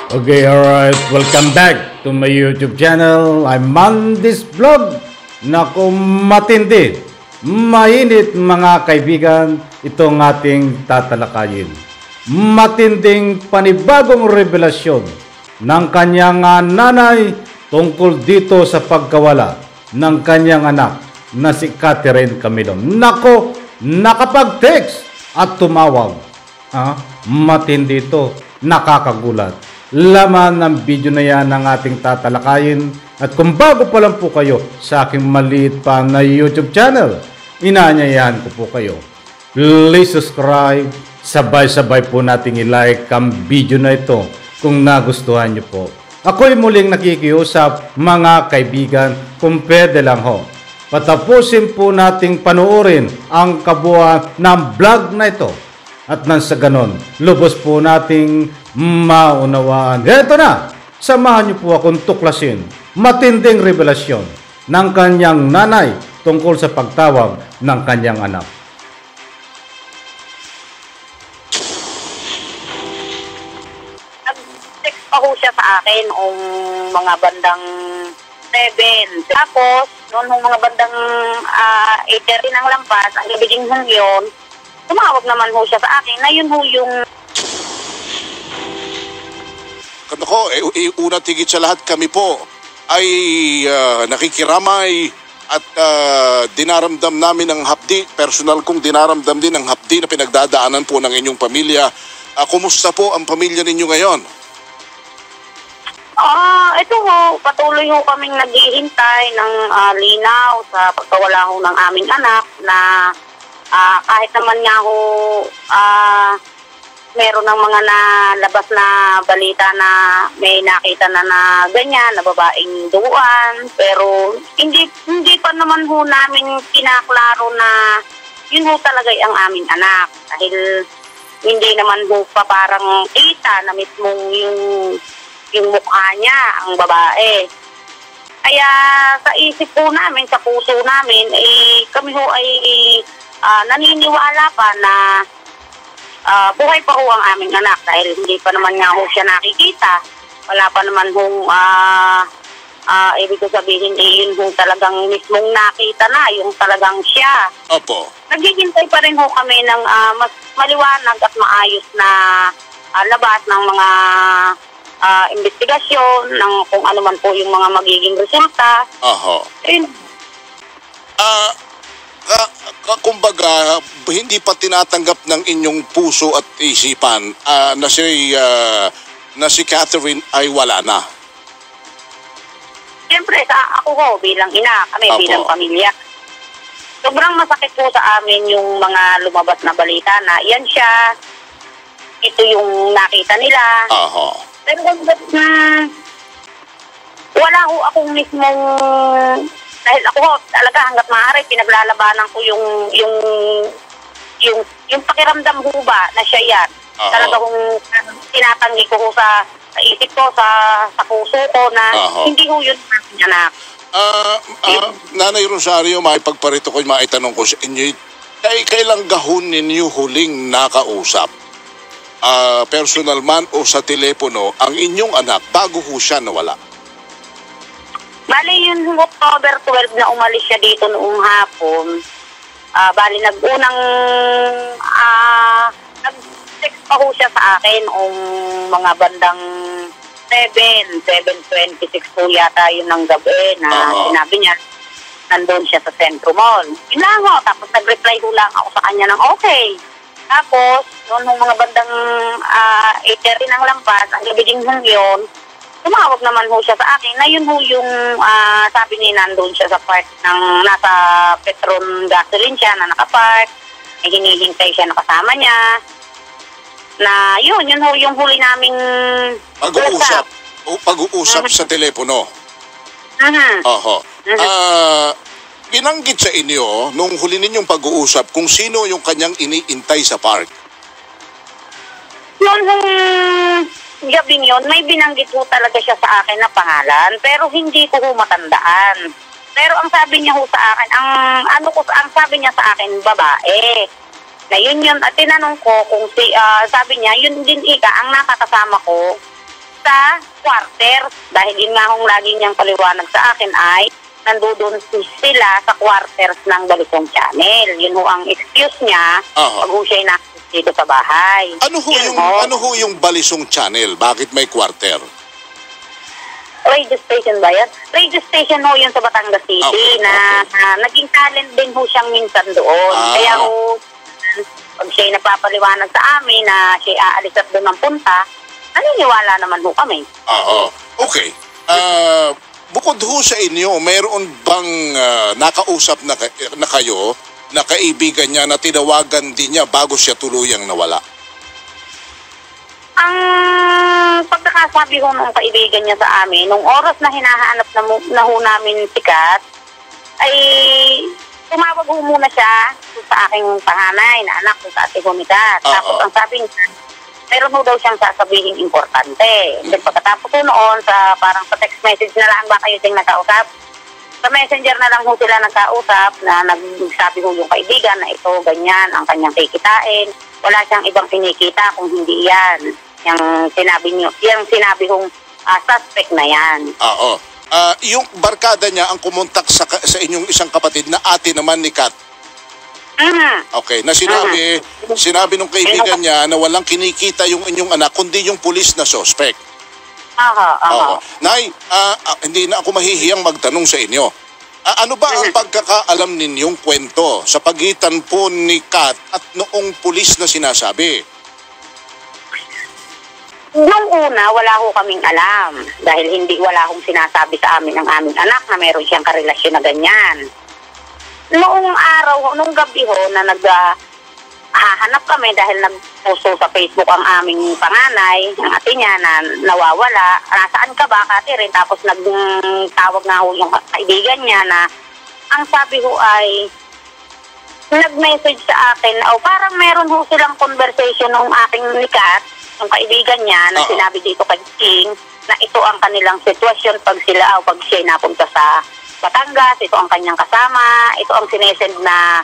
Okay, alright. Welcome back to my YouTube channel. I'm Mandis Vlog. Naku, matindi, mainit mga kaibigan, itong ating tatalakayin. Matinding panibagong revelasyon ng kanyang nanay tungkol dito sa pagkawala ng kanyang anak na si Catherine Camilon. Naku, nakapag-text at tumawag. Matindi ito, nakakagulat. Laman ng video na yan ang ating tatalakayin. At kung bago pa lang po kayo sa aking maliit pa na YouTube channel, inaanyayahan ko po kayo, please subscribe. Sabay-sabay po nating i-like ang video na ito kung nagustuhan nyo po. Ako'y muling nakikiusap mga kaibigan, kung pwede lang ho, patapusin po nating panoorin ang kabuuan ng vlog na ito. At nang sa ganon, lubos po nating maunawaan. Heto na, samahan niyo po akong tuklasin matinding revelasyon ng kanyang nanay tungkol sa pagtawag ng kanyang anak. Nag-text pa ho siya sa akin ang mga bandang 7. Tapos, noon mga bandang 8:30 ng lampas, ang gabi ding yun, tumawag naman ho siya sa akin na yun ho yung... Ako, una tigit sa lahat kami po ay nakikiramay at dinaramdam namin ang hapdi. Personal kong dinaramdam din ang hapdi na pinagdadaanan po ng inyong pamilya. Kumusta po ang pamilya ninyo ngayon? Ito ho, patuloy ho kaming naghihintay ng linaw sa pagkawala ho ng aming anak na kahit naman nga ho, meron ng mga nalabas na balita na may nakita na ganyan, na babaeng duguan. Pero hindi pa naman ho namin kinaklaro na yun ho talaga ang aming anak. Dahil hindi naman ho pa parang kita na mismong yung mukha niya, ang babae. Kaya sa isip po namin, sa puso namin, kami ho ay naniniwala pa na buhay pa ho ang aming anak dahil hindi pa naman nga ho siya nakikita. Wala pa naman hong ibig ko sabihin yun ho talagang mismong nakita na, yung talagang siya. Opo. Naghihintay pa rin ho kami ng mas maliwanag at maayos na labas ng mga investigasyon, ng kung ano man po yung mga magiging resulta. Oho. Kumbaga, hindi pa tinatanggap ng inyong puso at isipan na si Catherine ay wala na. Siyempre, ako ho, bilang ina, kami Opo. bilang pamilya. Sobrang masakit po sa amin yung mga lumabas na balita na yan siya, ito yung nakita nila. Oho. Pero wala ho akong mismong... Dahil ako ho, talaga hanggat maaari, pinaglalabanan ko yung pakiramdam ho ba na siya yan. Talaga kung tinatanggi ko ho sa isip ko, sa puso ko na hindi ho yun natin anak. Nanay Rosario, makipagparito ko, maitanong ko sa inyo, kailang gahon ninyo huling nakausap? Personal man o sa telepono, ang inyong anak bago ho siya nawala? Bali yun, October 12 na umalis siya dito noong hapon. Bali nag-unang nag-text pa ho siya sa akin mga bandang 7:26 po yata yun ng gabi na sinabi niya nandun siya sa Centro Mall. Yun lang ho, tapos nag-reply ho lang ako sa kanya ng okay. Tapos, noon mga bandang 8:30 ng lampas, ang gabi ding yun, tumawag naman ho siya sa akin na yun ho yung sabi niya nandun siya sa park ng nasa Petron gasoline siya na nakapark, may hinihintay siya na kasama niya na yun ho yung huli naming pag-uusap sa telepono. Oho. Binanggit sa inyo nung huli ninyong pag-uusap kung sino yung kanyang iniintay sa park? Yun gabing yun, may binanggit ho talaga siya sa akin na pangalan, pero hindi ko ho matandaan. Pero ang sabi niya ho sa akin, ang sabi niya sa akin, babae. Na yun, at tinanong ko kung sabi niya, yun din ang nakakasama ko sa quarters. Dahil yun nga hong lagi niyang paliwanag sa akin ay nandoon sila sa quarters ng Balisong Channel. Yun ho ang excuse niya pag ho siya'y nakita dito sa bahay. Ano ho yung Balisong Channel? Bakit may quarter? Radio station ba yan? Radio station ho yun sa Batangas City na naging talent din ho siyang minsan doon. Kaya ho, pag siya'y napapaliwanag sa amin na siya'y aalis at doon ang punta, naniniwala naman ho kami. Okay. Bukod ho sa inyo, mayroon bang nakausap na kayo na kaibigan niya na tinawagan din niya bago siya tuluyang nawala? Ang pagkakasabi ho ng kaibigan niya sa amin, nung oras na hinahanap na ho namin si Kat, ay tumawag ho muna siya sa aking panganay na anak sa ate ho ni Kat. Tapos ang sabi niya, meron ho daw siyang sasabihin importante. Then pagkatapos ho noon, parang sa text message na lang ba kayo ding nakausap? Sa messenger na lang ho sila nagkausap na nagsabi ho yung kaibigan na ito, ganyan, ang kanyang kikitain. Wala siyang ibang kinikita kung hindi yan. Yung sinabi hong suspect na yan. Yung barkada niya ang kumontak sa inyong isang kapatid na ate naman ni Kat. Okay, na sinabi nung kaibigan niya na walang kinikita yung inyong anak kundi yung pulis na suspect. Nay, hindi na ako mahihiyang magtanong sa inyo. Ano ba ang pagkakaalam ninyong kwento sa pagitan po ni Kat at noong pulis na sinasabi? Nung una, wala ho kaming alam dahil wala hong sinasabi sa amin ng aming anak na meron siyang karelasyon na ganyan. Noong araw, nung gabi ho na hahanap kami dahil nag-post sa Facebook ang aming panganay, ang ate niya na nawawala. Nasaan ka ba, Catherine? Tapos nagtawag nga ho yung kaibigan niya na ang sabi ho ay nag-message sa akin, parang meron ho silang conversation ng aking nikat, yung kaibigan niya na sinabi dito kay King na ito ang kanilang sitwasyon pag siya napunta sa Batangas, ito ang kanyang kasama, ito ang sinesend na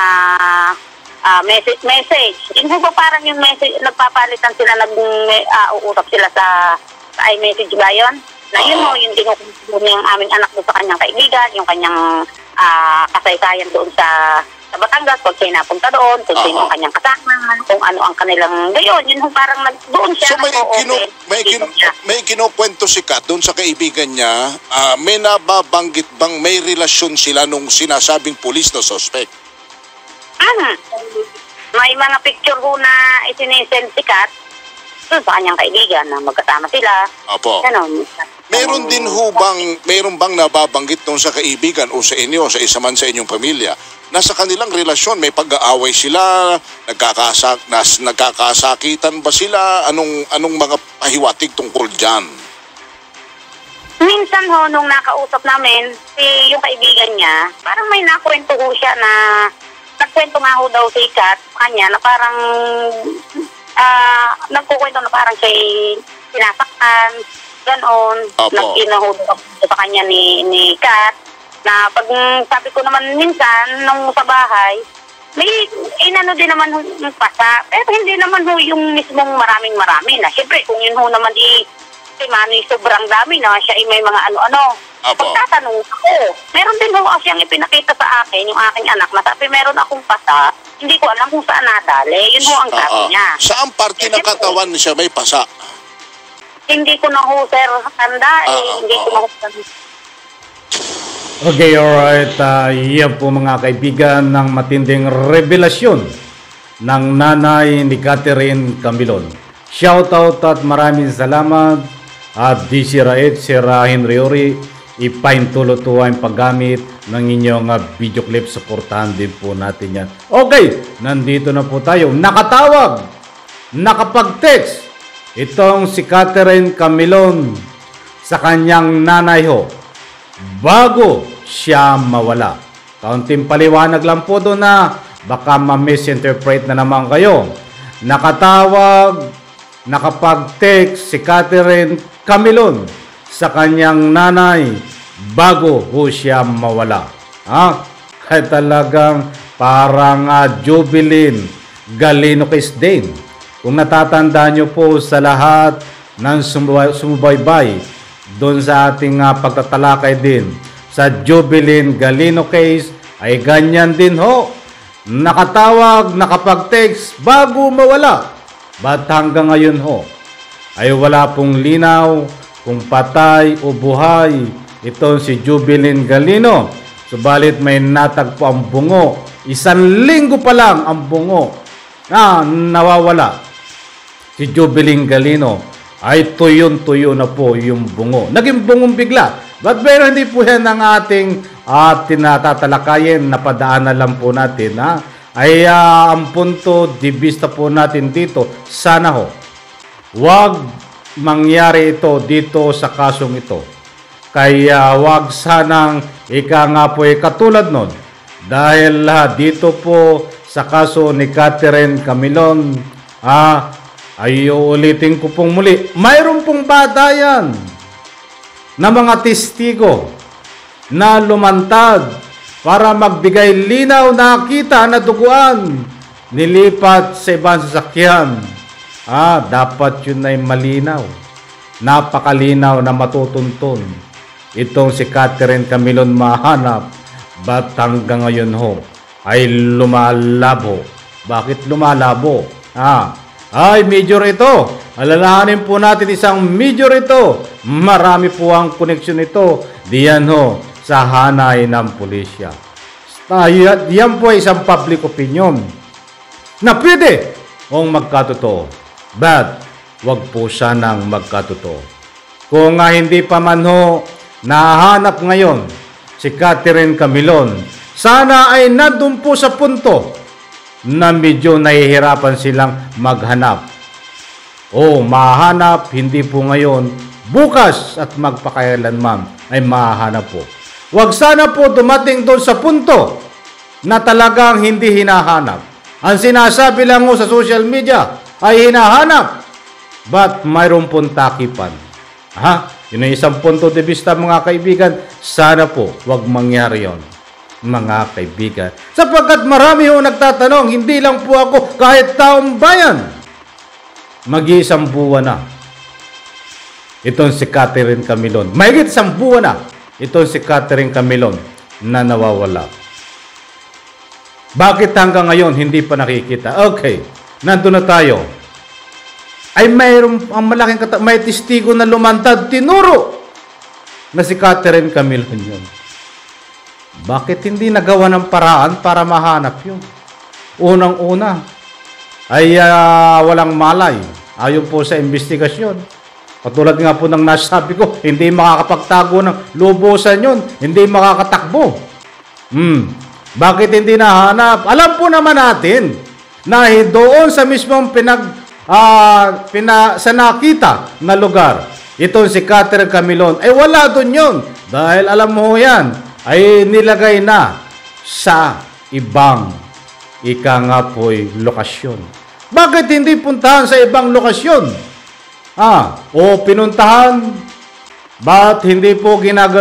message. Yun ba parang yung message, nagpapalitan sila, uusap sila sa iMessage ba yun? Na yun mo, yung tinukumpun niya yung aming anak doon sa kanyang kaibigan, yung kanyang kasaysayan doon sa Batangas, pag siya napunta doon, kung sino ang kanyang kasama, kung ano ang kanilang gayon. Yun parang doon siya. So may kinukwento si Kat doon sa kaibigan niya, may nababanggit bang may relasyon sila nung sinasabing pulis na suspect? May mga picture ho na isinisend si Kat doon sa kanyang kaibigan na magkasama sila. Meron bang nababanggit nung sa kaibigan o sa inyo, sa isa man sa inyong pamilya, na sa kanilang relasyon may pag-aaway sila, nagkakasakitan ba sila? Anong mga pahiwatig tungkol dyan? Minsan ho, nung nakausap namin, yung kaibigan niya, parang may nakwento ho siya na nagkwento nga ho daw si Kat kanya na parang nagkukwento na parang siya'y sinasaktan, ganoon. Nag-inahod sa kanya ni Kat na pag sabi ko naman minsan nung sa bahay, may inano din naman yung pasa, pero hindi naman ho yung mismong maraming-marami na. Siyempre, kung yun ho naman si Manny sobrang dami na siya may mga ano-ano. Pagtatanong ako, meron din ho siyang ipinakita sa akin, yung aking anak, na sabi meron akong pasa, hindi ko alam kung saan nadali. Yun ho ang sabi niya. Saan parte ng katawan siya may pasa? Hindi ko na ho, sir, tanda hindi ko na ho tanda. Okay, alright. Yan po mga kaibigan ng matinding revelasyon ng nanay ni Catherine Camilon. Shoutout at maraming salamat. At di Sir Henry Ori, ipaintulutuwa ang paggamit ng inyong video clip. Supportahan din po natin yan. Okay, nandito na po tayo. Nakatawag, nakapag-text itong si Catherine Camilon sa kanyang nanay ho bago siya mawala. Kaunting paliwanag lang po doon na baka ma-misinterpret na naman kayo. Nakatawag, nakapag-text si Catherine Camilon sa kanyang nanay bago ho siya mawala. Ay talagang parang Jubilin Galino Kisdain. Kung natatandaan nyo po sa lahat ng sumubaybay doon sa ating pagtatalakay din sa Jubilin Galino case ay ganyan din ho. Nakatawag, nakapag-text bago mawala. Ba't hanggang ngayon ho ay wala pong linaw kung patay o buhay itong si Jubilin Galino. Subalit may natagpo ang bungo. 1 linggo pa lang ang bungo na nawawala. Si Jubilin Galino ay tuyon-tuyo na po yung bungo. Naging bungong bigla. Pero hindi po yan ang ating tinatatalakayin. Napadaanan lang po natin. Ay ang punto, dibista po natin dito. Sana ho, wag mangyari ito dito sa kasong ito. Kaya wag sanang nga po katulad nun. Dahil dito po sa kaso ni Catherine Camilon, ay uulitin ko pong muli, mayroon pong batayan na mga testigo na lumantad para magbigay linaw na kita na duguan nilipat sa ibang sasakyan. Dapat yun ay malinaw. Napakalinaw na matutuntun. Itong si Catherine Camilon mahanap. Ba't hanggang ngayon ho ay lumalabo? Bakit lumalabo? Ay, major ito. Alalahanin po natin isang major ito. Marami po ang koneksyon ito. Diyan ho sa hanay ng pulisya. Yan po ay isang public opinion na pwede kung magkatotoo. But wag po sanang magkatotoo. Kung hindi pa man ho nahanap ngayon si Catherine Camilon, sana ay nandun po sa punto na medyo nahihirapan silang maghanap. Mahanap, hindi po ngayon, bukas at magpakailanman ay mahanap po. Wag sana po dumating doon sa punto na talagang hindi hinahanap. Ang sinasabi lang mo sa social media ay hinahanap. But mayroon pong takipan. Yun ang isang punto de vista mga kaibigan. Sana po wag mangyari yon mga kaibigan. Sapagkat marami ho nagtatanong, hindi lang po ako, kahit taong bayan. Mag-iisang buwan na itong si Catherine Camilon. Mahigit 1 buwan na itong si Catherine Camilon na nawawala. Bakit hanggang ngayon hindi pa nakikita? Okay, nandun na tayo. Ay mayroong ang malaking may testigo na lumantad, tinuro na si Catherine Camilon yun. Bakit hindi nagawa ng paraan para mahanap yun? Unang-una ay walang malay. Ayon po sa investigasyon. Katulad nga po ng nasabi ko, hindi makakapagtago ng lubusan yun. Hindi makakatakbo. Bakit hindi nahanap? Alam po naman natin na doon sa mismong sa nakita na lugar, itong si Catherine Camilon, ay wala doon yun. Dahil alam mo yan, ay nilagay na sa ibang lokasyon. Bakit hindi puntahan sa ibang lokasyon? Pinuntahan, ba't hindi po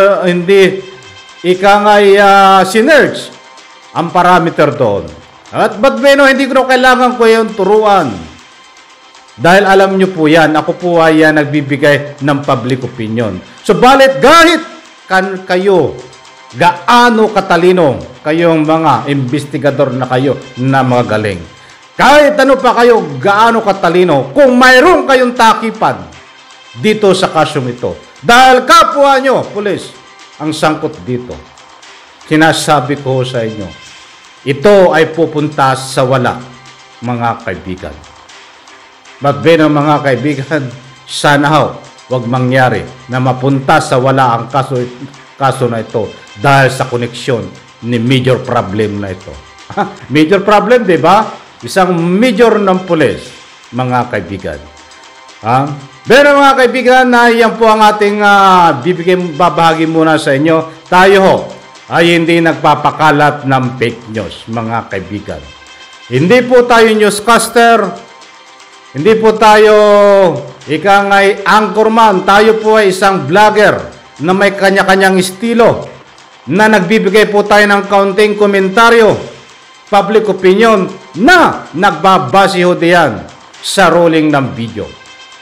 sinerch ang parameter doon? At ba't hindi ko kailangan ko yung turuan? Dahil alam nyo po yan, ako po ay nagbibigay ng public opinion. Subalit kahit kayo, gaano katalino kayong mga investigador na kayo na mga galing. Kahit ano pa kayo, gaano katalino, kung mayroon kayong takipan dito sa kasong ito. Dahil kapwa nyo, pulis, ang sangkot dito. Sinasabi ko sa inyo, ito ay pupunta sa wala, mga kaibigan. Magbeno mga kaibigan, sana wag mangyari na mapunta sa wala ang kaso na ito dahil sa koneksyon ni major problem na ito. Major problem, di ba? Isang major ng pulis, mga kaibigan. Pero mga kaibigan, yan po ang ating babahagi muna sa inyo. Tayo ay hindi nagpapakalat ng fake news, mga kaibigan. Hindi po tayo newscaster, hindi po tayo anchorman, tayo po ay isang vlogger na may kanya-kanyang estilo, na nagbibigay po tayo ng kaunting komentaryo, public opinion, na nagbabase ho diyan sa rolling ng video.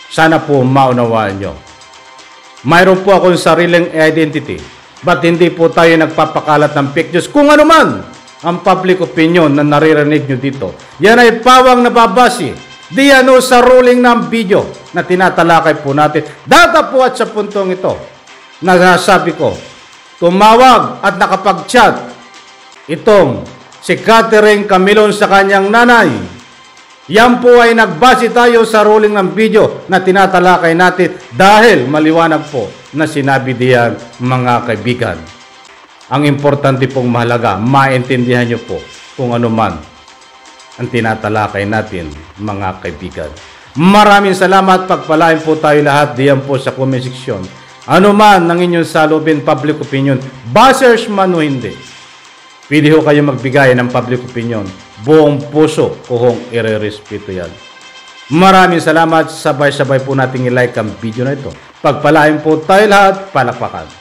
Sana po maunawaan nyo. Mayroon po akong sariling identity. Ba't hindi po tayo nagpapakalat ng fake news? Kung ano man ang public opinion na naririnig nyo dito, yan ay pawang nababasi. Di ano sa ruling ng video na tinatalakay po natin. Datapuat sa puntong ito na nasabi ko, tumawag at nakapag-chat itong si Catherine Camilon sa kanyang nanay. Yan po ay nagbase tayo sa ruling ng video na tinatalakay natin dahil maliwanag po na sinabi diyan mga kaibigan. Ang importante pong mahalaga, maintindihan nyo po kung ano man ang tinatalakay natin mga kaibigan. Maraming salamat, pagpalain po tayo lahat diyan po sa comment section. Ano man ang inyong salubin, public opinion, basers man o hindi, pwede ho kayo magbigay ng public opinion. Buong puso ko hong irerespeto yan. Maraming salamat. Sabay-sabay po nating i-like ang video na ito. Pagpalain po tayo lahat. Palakpakan.